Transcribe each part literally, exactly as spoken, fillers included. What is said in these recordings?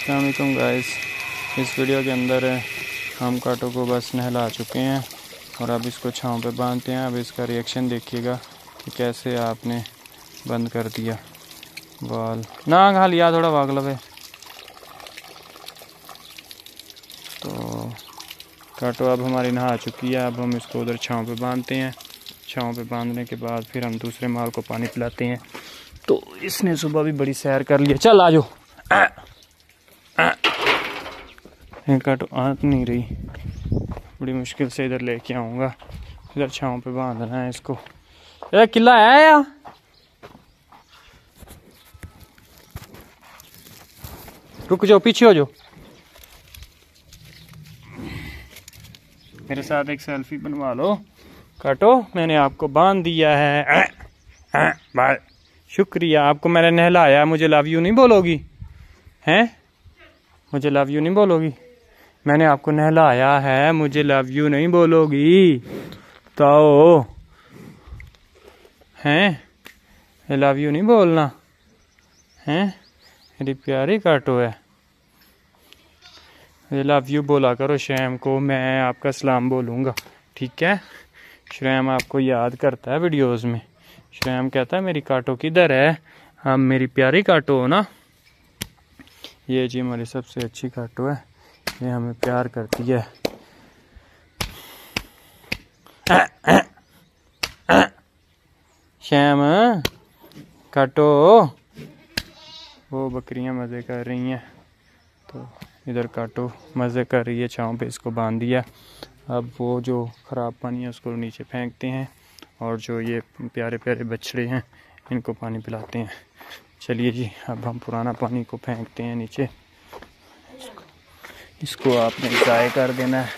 अस्सलाम वालेकुम गाइस। इस वीडियो के अंदर हम काटो को बस नहला चुके हैं और अब इसको छांव पे बांधते हैं। अब इसका रिएक्शन देखिएगा कि कैसे आपने बंद कर दिया बाल ना खा लिया थोड़ा वागला पे। तो काटो अब हमारी नहा चुकी है। अब हम इसको उधर छांव पे बांधते हैं। छांव पे बांधने के बाद फिर हम दूसरे माल को पानी पिलाते हैं। तो इसने सुबह भी बड़ी सैर कर लिया। चल आ जाओ। काटो आंत नहीं रही, बड़ी मुश्किल से इधर लेके आऊँगा। इधर छांव पे बांधना है इसको। ये किला है या रुक जाओ, पीछे हो जाओ। मेरे साथ एक सेल्फी बनवा लो। काटो मैंने आपको बांध दिया है। बाय शुक्रिया, आपको मैंने नहलाया। मुझे लव यू नहीं बोलोगी हैं? मुझे लव यू नहीं बोलोगी? मैंने आपको नहलाया है, मुझे लव यू नहीं बोलोगी? तो हैं लव यू नहीं बोलना हैं? मेरी प्यारी काटो है। लव यू बोला करो शैम को, मैं आपका सलाम बोलूँगा, ठीक है? शैम आपको याद करता है वीडियोस में। शैम कहता है मेरी काटो किधर है? हम मेरी प्यारी काटो हो ना। ये जी हमारी सबसे अच्छी काटो है, ये हमें प्यार करती है। शैम काटो। वो बकरियां मज़े कर रही हैं तो इधर काटो मज़े कर रही है। छाँव पे इसको बांध दिया। अब वो जो ख़राब पानी है उसको नीचे फेंकते हैं और जो ये प्यारे प्यारे बछड़े हैं इनको पानी पिलाते हैं। चलिए जी, अब हम पुराना पानी को फेंकते हैं नीचे। इसको, इसको आपने ज़ाय कर देना है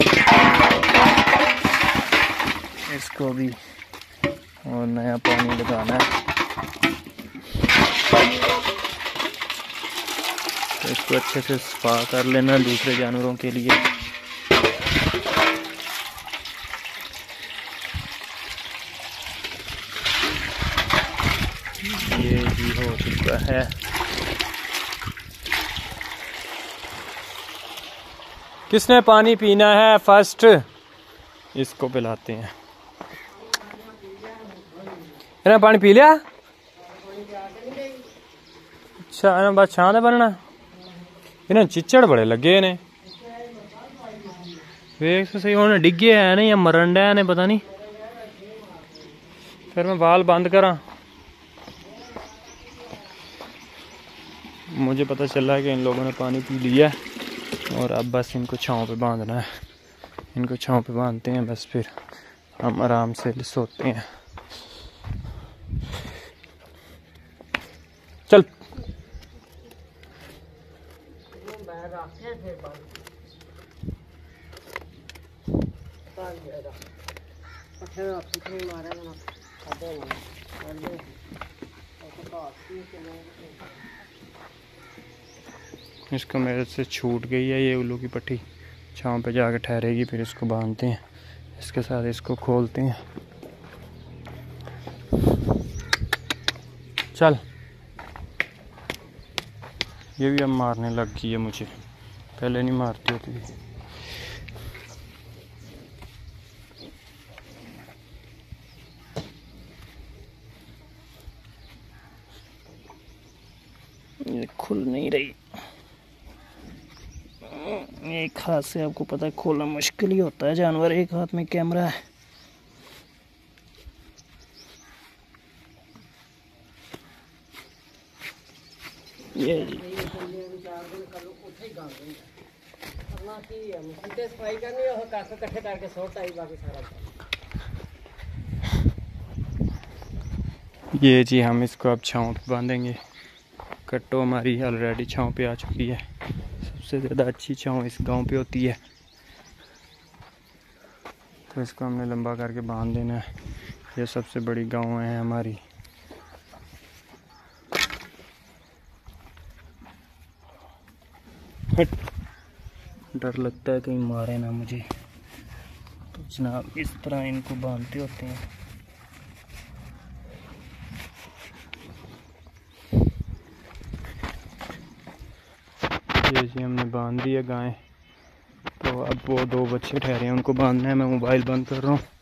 इसको भी, और नया पानी लगाना है। तो इसको अच्छे से सफा कर लेना दूसरे जानवरों के लिए। ये भी हो चुका है। किसने पानी पीना है फर्स्ट? इसको पिलाते हैं। इन्हें पानी पी लिया? अच्छा इन्हें बस छां दे बनना। इन्हें चिच्चड़ बड़े लगे इन्हें। वेख सही होने डिगे है नहीं या मरण डे ने पता नहीं। फिर मैं बाल बंद करा। मुझे पता चला है कि इन लोगों ने पानी पी लिया और अब बस इनको छांव पे बांधना है। इनको छांव पे बांधते हैं, बस फिर हम आराम से सोते हैं। चल इसको मेरे से छूट गई है ये उल्लू की पट्टी। छांव पे जाके ठहरेगी, फिर इसको बांधते हैं। इसके साथ इसको खोलते हैं। चल ये भी अब मारने लग गई है मुझे, पहले नहीं मारती होती थी। ये खुल नहीं रही। एक हाथ से आपको पता है खोलना मुश्किल ही होता है जानवर, एक हाथ में कैमरा है। ये ये जी हम इसको अब छांव पे बांधेंगे। कट्टो हमारी ऑलरेडी छांव पे आ चुकी है। सबसे ज़्यादा अच्छी छांव इस गांव पे होती है, तो इसको हमने लंबा करके बांध देना है। ये सबसे बड़ी गांव है हमारी। डर लगता है कहीं मारे ना मुझे, तो जनाब इस तरह इनको बांधते होते हैं। ये जी हमने बांध दिया गाय। तो अब वो दो बच्चे ठहरे हैं, उनको बांधना है। मैं मोबाइल बंद कर रहा हूँ।